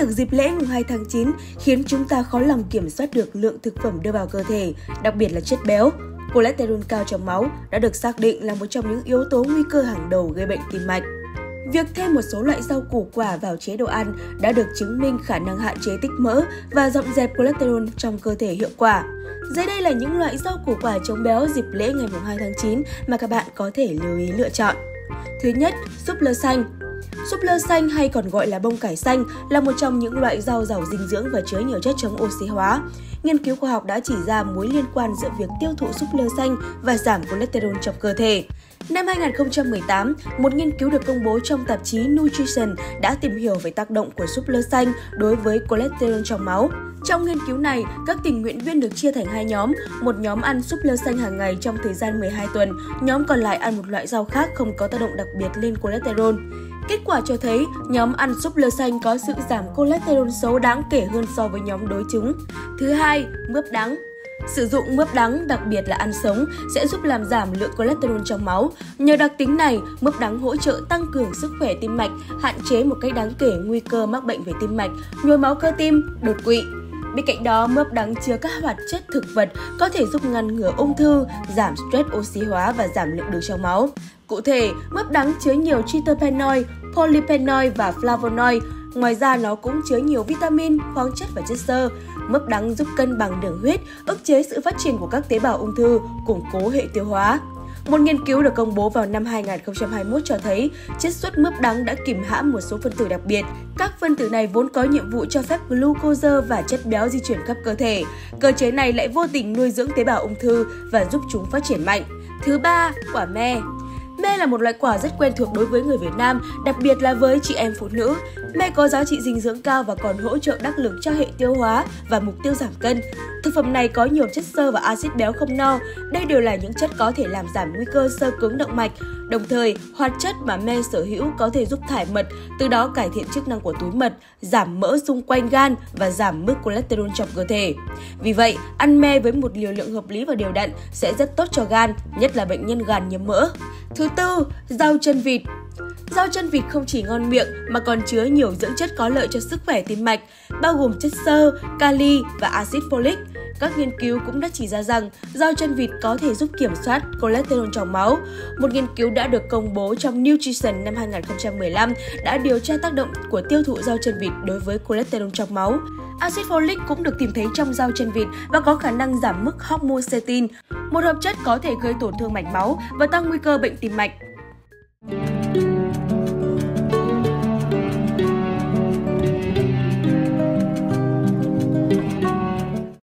thẳng dịp lễ mùng 2 tháng 9 khiến chúng ta khó lòng kiểm soát được lượng thực phẩm đưa vào cơ thể, đặc biệt là chất béo. Cholesterol cao trong máu đã được xác định là một trong những yếu tố nguy cơ hàng đầu gây bệnh tim mạch. Việc thêm một số loại rau củ quả vào chế độ ăn đã được chứng minh khả năng hạn chế tích mỡ và dọn dẹp cholesterol trong cơ thể hiệu quả. Dưới đây là những loại rau củ quả chống béo dịp lễ ngày 2 tháng 9 mà các bạn có thể lưu ý lựa chọn. Thứ nhất, súp lơ xanh. Súp lơ xanh hay còn gọi là bông cải xanh là một trong những loại rau giàu dinh dưỡng và chứa nhiều chất chống oxy hóa. Nghiên cứu khoa học đã chỉ ra mối liên quan giữa việc tiêu thụ súp lơ xanh và giảm cholesterol trong cơ thể. Năm 2018, một nghiên cứu được công bố trong tạp chí Nutrition đã tìm hiểu về tác động của súp lơ xanh đối với cholesterol trong máu. Trong nghiên cứu này, các tình nguyện viên được chia thành hai nhóm, một nhóm ăn súp lơ xanh hàng ngày trong thời gian 12 tuần, nhóm còn lại ăn một loại rau khác không có tác động đặc biệt lên cholesterol. Kết quả cho thấy, nhóm ăn súp lơ xanh có sự giảm cholesterol xấu đáng kể hơn so với nhóm đối chứng. Thứ hai, mướp đắng. Sử dụng mướp đắng, đặc biệt là ăn sống, sẽ giúp làm giảm lượng cholesterol trong máu. Nhờ đặc tính này, mướp đắng hỗ trợ tăng cường sức khỏe tim mạch, hạn chế một cách đáng kể nguy cơ mắc bệnh về tim mạch, nhồi máu cơ tim, đột quỵ. Bên cạnh đó, mướp đắng chứa các hoạt chất thực vật có thể giúp ngăn ngừa ung thư, giảm stress oxy hóa và giảm lượng đường trong máu. Cụ thể, mướp đắng chứa nhiều triterpenoid, polyphenol và flavonoid. Ngoài ra, nó cũng chứa nhiều vitamin, khoáng chất và chất xơ. Mướp đắng giúp cân bằng đường huyết, ức chế sự phát triển của các tế bào ung thư, củng cố hệ tiêu hóa. Một nghiên cứu được công bố vào năm 2021 cho thấy chiết xuất mướp đắng đã kìm hãm một số phân tử đặc biệt. Các phân tử này vốn có nhiệm vụ cho phép glucose và chất béo di chuyển khắp cơ thể. Cơ chế này lại vô tình nuôi dưỡng tế bào ung thư và giúp chúng phát triển mạnh. Thứ ba, quả me. Me là một loại quả rất quen thuộc đối với người Việt Nam, đặc biệt là với chị em phụ nữ. Me có giá trị dinh dưỡng cao và còn hỗ trợ đắc lực cho hệ tiêu hóa và mục tiêu giảm cân. Thực phẩm này có nhiều chất xơ và axit béo không no. Đây đều là những chất có thể làm giảm nguy cơ xơ cứng động mạch. Đồng thời, hoạt chất mà me sở hữu có thể giúp thải mật, từ đó cải thiện chức năng của túi mật, giảm mỡ xung quanh gan và giảm mức cholesterol trong cơ thể. Vì vậy, ăn me với một liều lượng hợp lý và đều đặn sẽ rất tốt cho gan, nhất là bệnh nhân gan nhiễm mỡ. Thứ tư, rau chân vịt. Rau chân vịt không chỉ ngon miệng mà còn chứa nhiều dưỡng chất có lợi cho sức khỏe tim mạch, bao gồm chất xơ, kali và axit folic. Các nghiên cứu cũng đã chỉ ra rằng rau chân vịt có thể giúp kiểm soát cholesterol trong máu. Một nghiên cứu đã được công bố trong Nutrition năm 2015 đã điều tra tác động của tiêu thụ rau chân vịt đối với cholesterol trong máu. Axit folic cũng được tìm thấy trong rau chân vịt và có khả năng giảm mức hormone statin, một hợp chất có thể gây tổn thương mạch máu và tăng nguy cơ bệnh tim mạch.